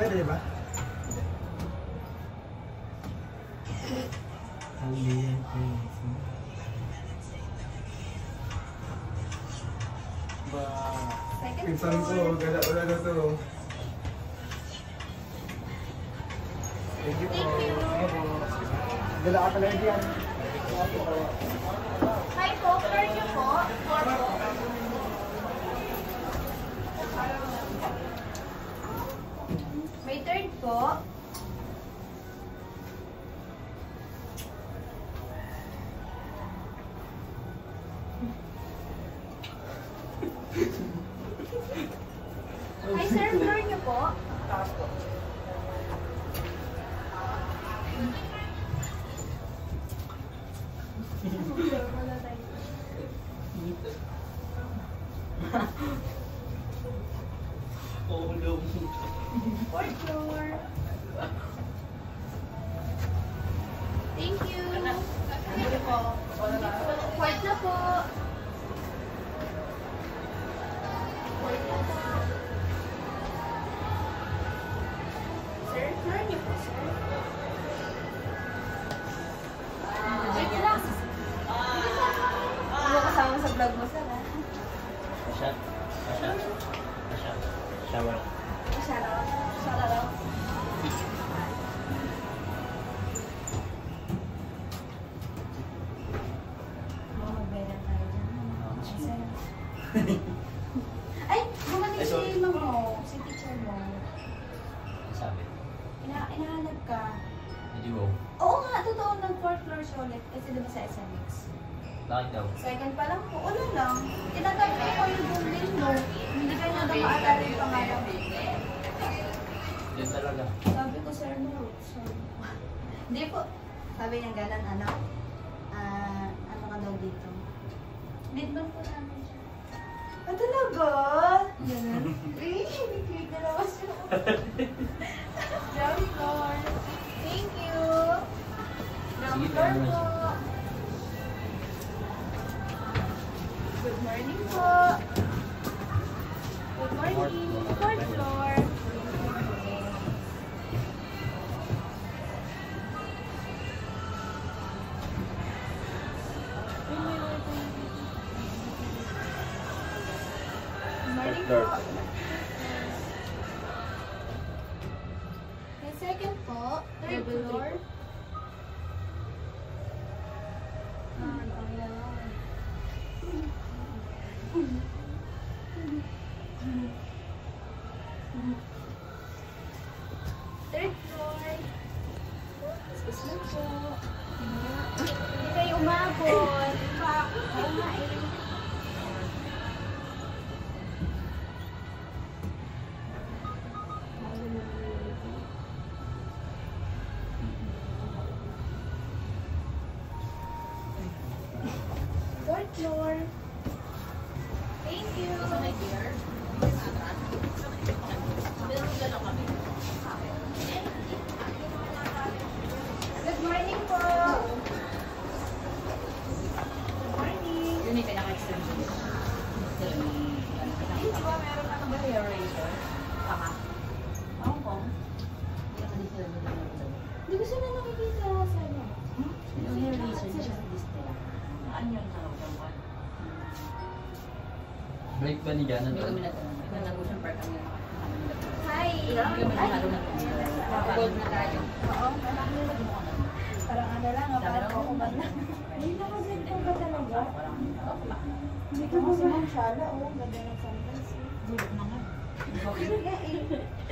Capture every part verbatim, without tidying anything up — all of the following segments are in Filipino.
di ba? Ba, pinsan ko, gala wala na to. Thank you po. Gala ka talaga yan. Hi po, floor niyo po. Floor po. May third po. Hi sir, floor niyo po. Taas po. Fourth floor. Thank you. Fourth na po. Sir, floor niyo po, sir. Wait lang. Ano kasama sa vlog mo, sir, ha? Asya. Asya. Asya. Shower. Asya raw. Asya raw. Magbera tayo dyan. Ay, gumaling si ma'am mo, si teacher mo. Sabi. Ina inahanap ka. Hindi mo. Oo nga, totoo, nag-fourth floor siya ulit. Kasi diba sa S M X? Bakit daw? Second pa lang po, ulo lang. Tinatanong ko kayo yung bill mo. Hindi kayo na maalala yung pangalan. Yun talaga. Sabi ko, sir, no. Sorry. Hindi po. Sabi niya ganan, ano? Ah, ano ka daw dito? Lead po namin siya. Ah, talaga? Ganun. Eh, hindi na naman siya. Very good. Thank you. Ground floor po. Good morning po. Good morning. Fourth floor. Morning po. May second po. Third floor. Ah, ang yawan. Third floor. Excuse me po. Hindi kayo umabot. Oo nga eh. Fourth floor. Thank you. Good morning po. Good morning. Yun yung pinaka-extension. Di ba meron na ba hair razor? Tama. Ako po. Hindi ko sila nakikita sa ano. Yung hair razor niya sa display. Ano yung nakawag ko? Break ba ni Gana Hindi doon? kami natanong. Nag-Ocean Park kami na. Hi! Hindi kami Ay! nalo na. Gold na tayo. Oo, parang parang ano lang, ah, parang ako ba na. Hindi na kasi ito ba talaga? Hindi ko mo si Ma'am Shala, oh, ganda ng sandals. Bulok na nga. Talaga eh.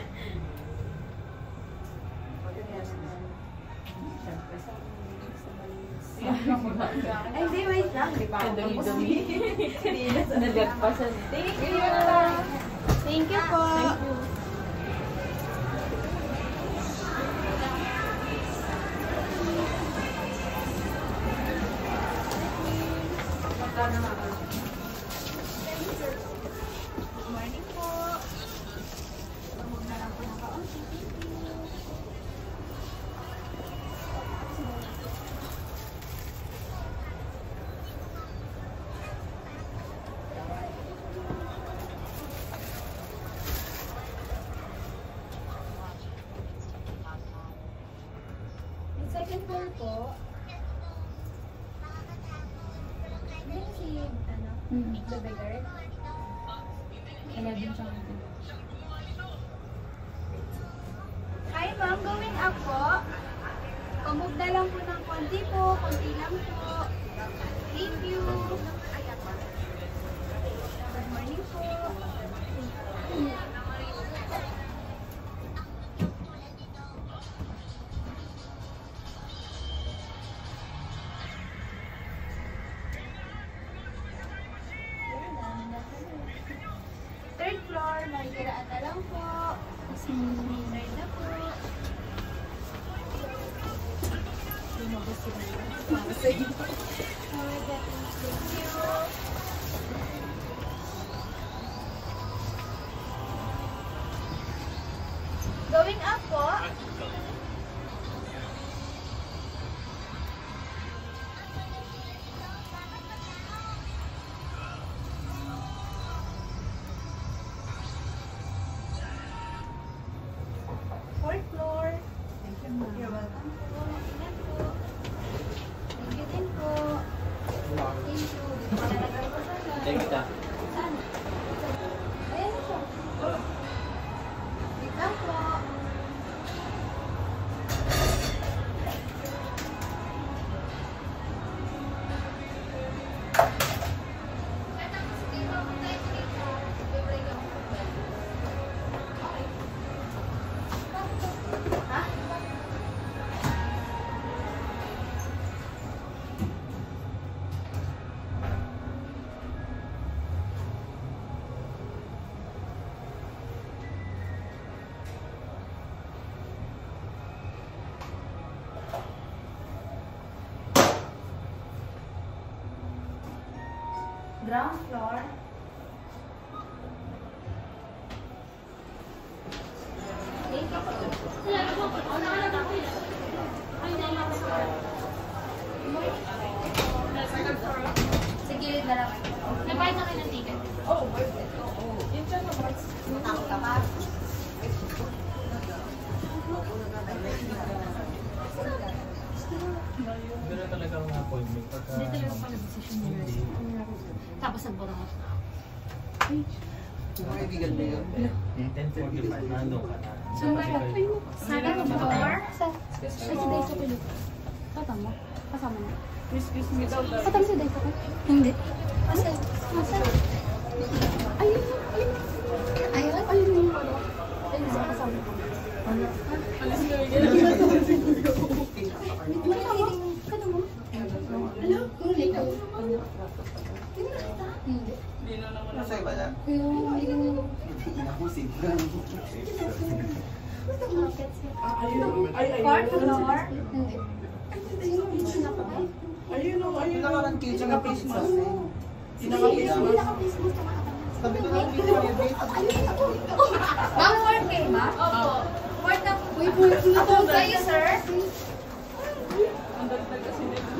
Ay, di, wait lang. Di ba ako tapos? Hindi na sa nagagpasan. Thank you! Thank you po! Thank you! Good morning po! Huwag na lang po naka-onti. Thank you! ano, Hmm. the bigger. eleven siya ngayon. Hi ma'am, going up po. Pamove na lang po ng konti po, konti lang po. Thank you. Good morning po. Third floor, makikiraan na lang po. Third na po. Lumabas sila. Para sa iyo. Alright, thank you. Going up po. Fourth floor. Thank you, ma'am. You're welcome po. Ingat po. Thank you din po. Thank you. Dito ka na nagpapasalan. Thank you, ta. Saan? Ayan na siya. Wait lang po. Ha? Ground floor. Thank you po. Sa gilid na lang. Nagbayad na kayo ng ticket. Oh, worth it. Utang ka pa. Gano'n talaga ang appointment. Pagka... Hindi talaga pala decision ni nurse. Tapos nagburangot na ako. Mga kaibigan mo yun? ten forty-five na ano ka na. So, second floor. Ay, si Dave ko pili. Kasama mo? Kasama mo? Excuse me daw. Kasama si Dave ko? Hindi. Asa? Asa? Ayun, ayun. Ayun? Ayun yung ano. Ayun sa kasama ko. Alis na yun. Kano mo? Hello? Hindi ka. Hindi. Masaya ba na? Yung, yung, Inakusig. fourth floor? Hindi. Sino yung sinakay? Ayun o, ayun. Nakarangkil siya nga face mask. Hindi, hindi naka-face mo. Sabi ko lang, hindi ko yung Ma'am, fourth kayo, ma'am? Opo. Fourth na po. Uy, fourth na po. Sa'yo, sir? Ang dagdag kasi nito.